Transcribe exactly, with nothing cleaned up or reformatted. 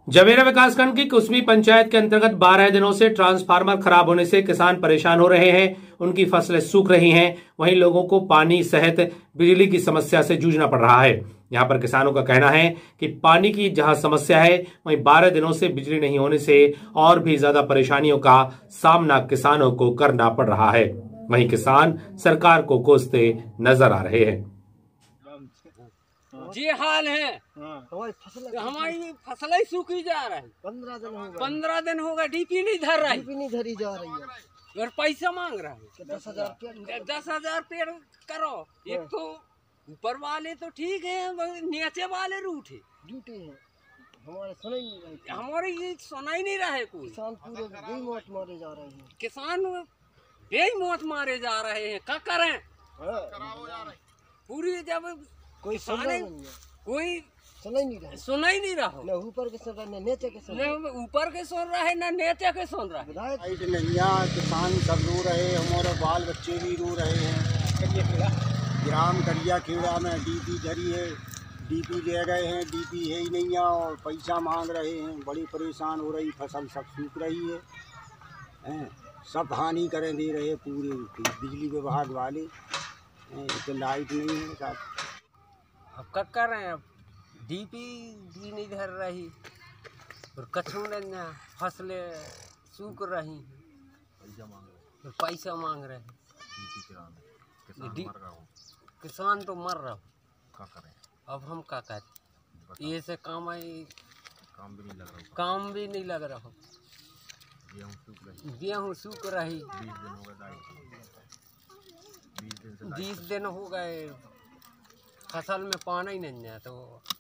जवेरा विकासखंड की कुसमी पंचायत के अंतर्गत बारह दिनों से ट्रांसफार्मर खराब होने से किसान परेशान हो रहे हैं। उनकी फसलें सूख रही हैं, वहीं लोगों को पानी सहित बिजली की समस्या से जूझना पड़ रहा है। यहां पर किसानों का कहना है कि पानी की जहां समस्या है, वहीं बारह दिनों से बिजली नहीं होने से और भी ज्यादा परेशानियों का सामना किसानों को करना पड़ रहा है। वहीं किसान सरकार को कोसते नजर आ रहे हैं। ये हाल है, हमारी फसल ही सूखी जा रही। पंद्रह दिन हो गए पंद्रह दिन हो गए डीपी नहीं धर रही डीपी नहीं धरी जा रही है और पैसा मांग रहा है। दस हजार दस हजार पेड़ करो। एक तो ऊपर वाले तो ठीक है, नीचे वाले रूठे झूठे हैं। हमारे सुनाई नहीं रहे हमारी सुनाई नहीं रहे कोई। किसान पूरे बेमौत मारे जा रहे हैं किसान बेमौत मारे जा रहे हैं। क्या करें? पूरी जब कोई सुन नहीं कोई सुनाई नहीं रहा सुनाई नहीं रहा न ऊपर के सुन रहा न नीचे के सुन रहा ऊपर के सुन रहा है न नीचे के सुन रहा है। लाइट नहीं है, किसान सब रो रहे हैं, हमारे बाल बच्चे भी रो रहे हैं। ग्राम करिया खेड़ा में डीपी धरी है, डीपी दे गए हैं, डीपी है ही नहीं है और पैसा मांग रहे हैं। बड़ी परेशान हो रही, फसल सब सूख रही है, हैं सब हानि करें दे रहे पूरे बिजली विभाग वाले। तो लाइट नहीं है साहब, अब क्या कर रहे हैं? अब डीपी भी नहीं धर रही और कछू नहीं, फसलें सूख रही हैं, पैसा मांग रहे हैं। किसान तो मर रहा क्या करें? अब हम क्या करें? ये से काम आई काम भी नहीं लग रहा काम भी नहीं लग रहा गेहूँ सूख रही। बीस दिन हो गए फसल में पानी नहीं है तो